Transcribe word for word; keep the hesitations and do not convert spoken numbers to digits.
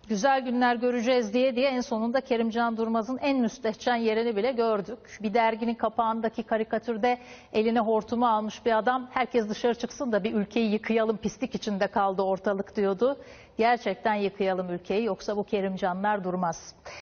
Güzel günler göreceğiz diye diye en sonunda Kerimcan Durmaz'ın en müstehcen yerini bile gördük. Bir derginin kapağındaki karikatürde eline hortumu almış bir adam, herkes dışarı çıksın da bir ülkeyi yıkayalım, pislik içinde kaldı ortalık diyordu. Gerçekten yıkayalım ülkeyi, yoksa bu Kerimcanlar durmaz.